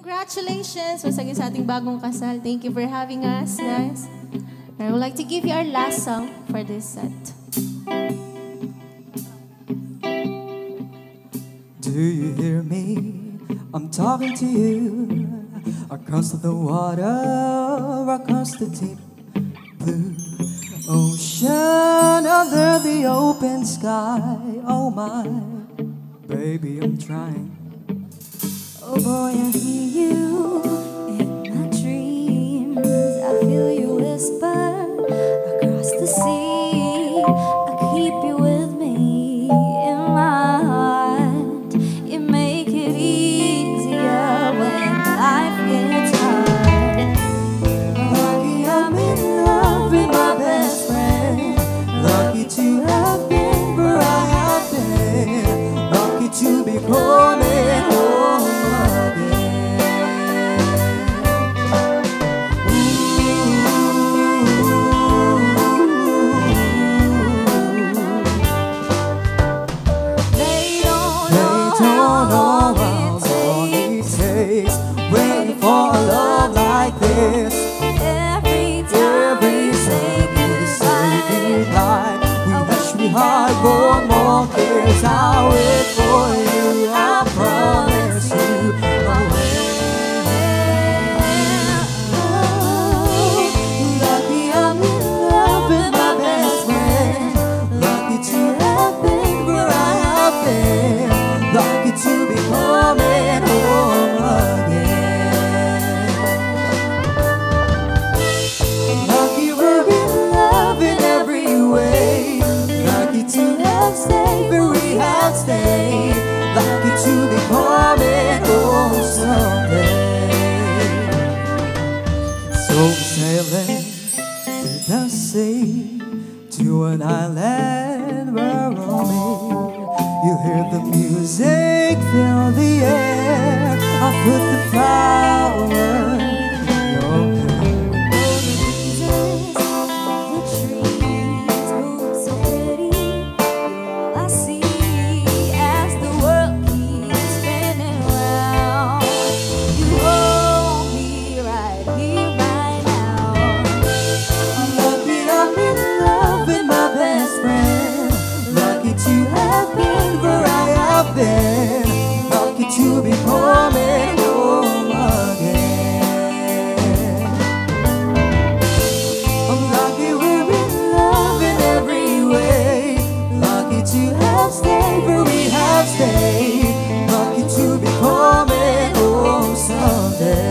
Congratulations! Masagay sa ating bagong kasal. Thank you for having us, guys. I would like to give you our last song for this set. Do you hear me? I'm talking to you across the water, across the deep blue ocean, under the open sky. Oh my, baby, I'm trying. Oh boy, I hear you in my dreams. I feel you whisper across the sea. I keep you with me in my heart. You make it easier when life gets hard. Lucky I'm in love with my best friend. Lucky to have been where I have been. Lucky to be coming home again. They don't They don't know how long it takes waiting for a love like this. every time Every we say time we say goodbye. goodbye, we hush, we hide, one more kiss. I'll wait for you, I promise you. Lucky I'm in love with my best friend. Lucky to have been where I have been. Lucky to be coming home again. Lucky we're in love in every way. Lucky to have stayed where we have stayed. Lucky to be coming home someday. So we're sailing through the sea to an island we're roaming. You hear the music, feel the air. I put the flower in your hair. The trees move so pretty. You're all I see as the world keeps spinning round. You hold me right here, right now. Lucky I'm in love with my best friend. Lucky to have been where I have been. Lucky to be coming home again. I'm lucky we're in love in every way. Lucky to have stayed where we have stayed. Lucky to be coming home someday.